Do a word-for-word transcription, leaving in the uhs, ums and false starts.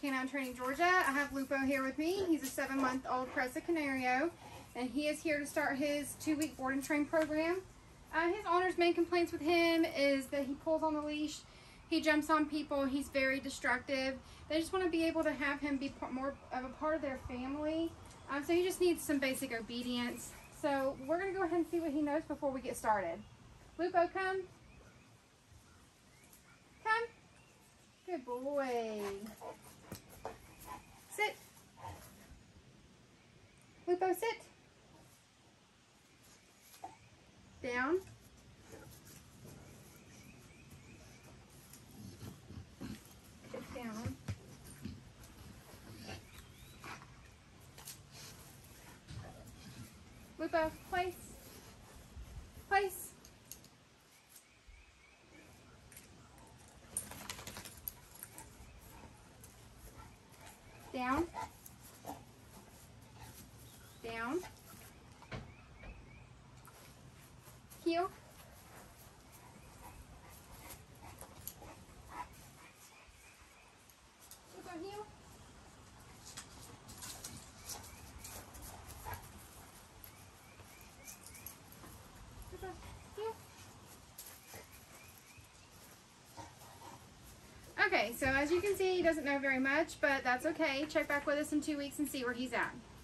K nine Training, Georgia. I have Lupo here with me. He's a seven-month-old Presa Canario, and he is here to start his two-week board and train program. Uh, his owner's main complaints with him is that he pulls on the leash, he jumps on people, he's very destructive. They just want to be able to have him be more of a part of their family. Um, so he just needs some basic obedience. So we're going to go ahead and see what he knows before we get started. Lupo, come. Come. Good boy. Sit. Lupo, sit. Down. Sit down. Lupo, place. Place. Down. Down. Heel. Lupo, heel. Lupo, heel. Okay, so as you can see, he doesn't know very much, but that's okay. Check back with us in two weeks and see where he's at.